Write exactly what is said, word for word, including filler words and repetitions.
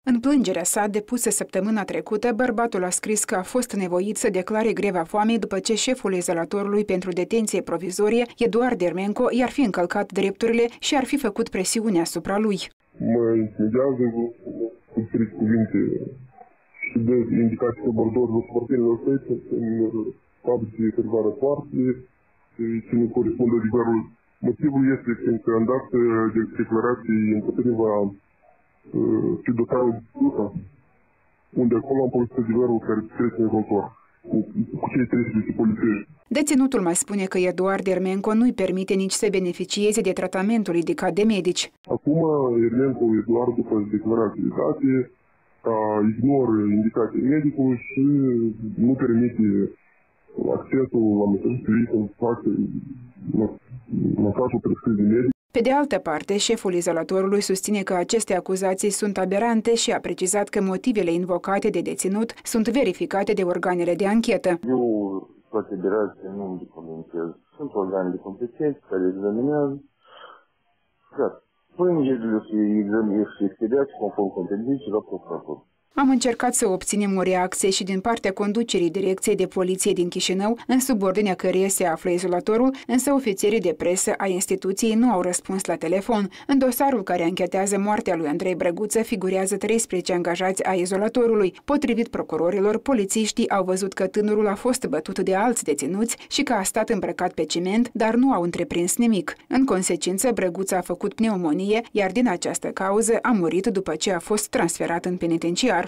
În plângerea sa, depusă săptămâna trecută, bărbatul a scris că a fost nevoit să declare greva foamei după ce șeful izolatorului pentru detenție provizorie, Eduard Dermenco, i-ar fi încălcat drepturile și ar fi făcut presiune asupra lui. Mă intimidează cu trei cuvinte și de indicații că bordorilor sportinilor săi în fabrice câteva răpoarte și nu corespund adevărul. Motivul este că am dat de declarații împotriva și dosarul discută, unde acolo am folosit adevărul care trece în contor, cu, cu cei treizeci polițiști. Deținutul mai spune că Eduard Dermenco nu-i permite nici să beneficieze de tratamentul indicat de medici. Acum, Dermenco, Eduard, după declarații date, ignoră indicații medicului și nu permite accesul la mesajul să facă masajul prescris de medic. Pe de altă parte, șeful izolatorului susține că aceste acuzații sunt aberante și a precizat că motivele invocate de deținut sunt verificate de organele de anchetă. Eu toate aberațiile nu îmi comentez. Sunt organele competente care examinează. Gata. Plângerile și expediați conform competenței la procurator. Am încercat să obținem o reacție și din partea conducerii Direcției de Poliție din Chișinău, în subordinea căreia se află izolatorul, însă ofițerii de presă a instituției nu au răspuns la telefon. În dosarul care anchetează moartea lui Andrei Brăguță figurează treisprezece angajați ai izolatorului. Potrivit procurorilor, polițiștii au văzut că tânărul a fost bătut de alți deținuți și că a stat îmbrăcat pe ciment, dar nu au întreprins nimic. În consecință, Brăguță a făcut pneumonie, iar din această cauză a murit după ce a fost transferat în penitenciar.